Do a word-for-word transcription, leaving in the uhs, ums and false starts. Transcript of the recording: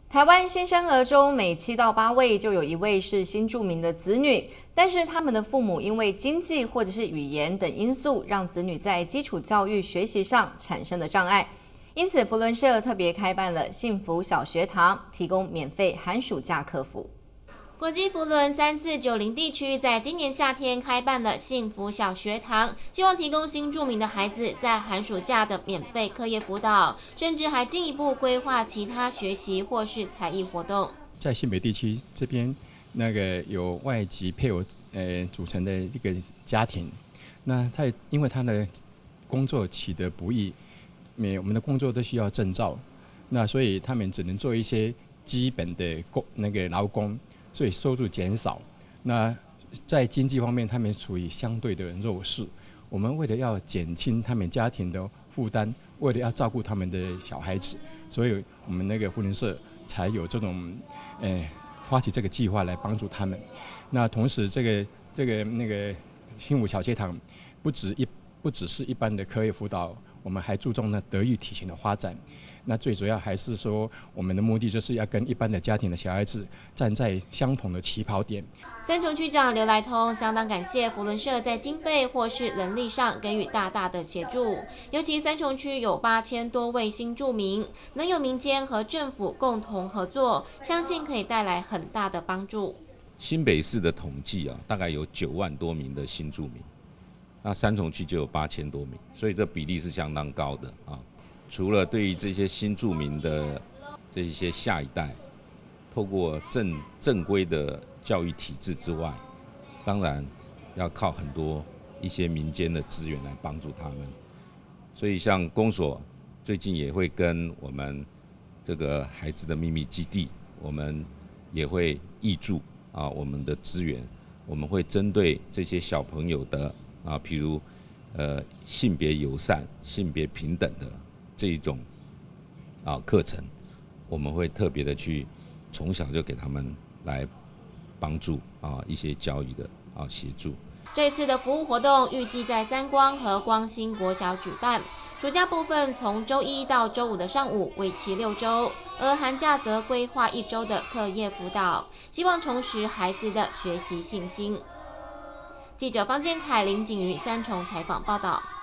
台湾新生儿中每七到八位就有一位是新住民的子女，但是他们的父母因为经济或者是语言等因素，让子女在基础教育学习上产生了障碍。因此，扶轮社特别开办了幸福小学堂，提供免费寒暑假课辅。 国际扶轮三四九零地区在今年夏天开办了幸福小学堂，希望提供新住民的孩子在寒暑假的免费课业辅导，甚至还进一步规划其他学习或是才艺活动。 在新北地区这边，那个有外籍配偶呃组成的一个家庭，那他因为他的工作取得不易，每我们的工作都需要证照，那所以他们只能做一些基本的工那个劳工。所以收入减少，那在经济方面，他们处于相对的弱势。我们为了要减轻他们家庭的负担，为了要照顾他们的小孩子，所以我们那个扶轮社才有这种，呃，发起这个计划来帮助他们。那同时，这个这个那个幸福小学堂，不只一不只是一般的课业辅导。我们还注重呢德育体型的发展，那最主要还是说，我们的目的就是要跟一般的家庭的小孩子站在相同的起跑点。 三重区长刘来通相当感谢扶轮社在经费或是人力上给予大大的协助，尤其三重区有八千多位新住民，能有民间和政府共同合作，相信可以带来很大的帮助。 新北市的统计啊，大概有九万多名的新住民。那三重区就有八千多名，所以这比例是相当高的啊。除了对于这些新住民的这一些下一代，透过正正规的教育体制之外，当然要靠很多一些民间的资源来帮助他们。所以像公所最近也会跟我们这个孩子的秘密基地，我们也会挹注啊我们的资源，我们会针对这些小朋友的。啊，譬如，呃，性别友善、性别平等的这一种啊课程，我们会特别的去从小就给他们来帮助啊一些教育的啊协助。 这次的服务活动预计在三光和光兴国小举办，暑假部分从周一到周五的上午，为期六周，而寒假则规划一周的课业辅导，希望重拾孩子的学习信心。记者方建凯、林景瑜三重采访报道。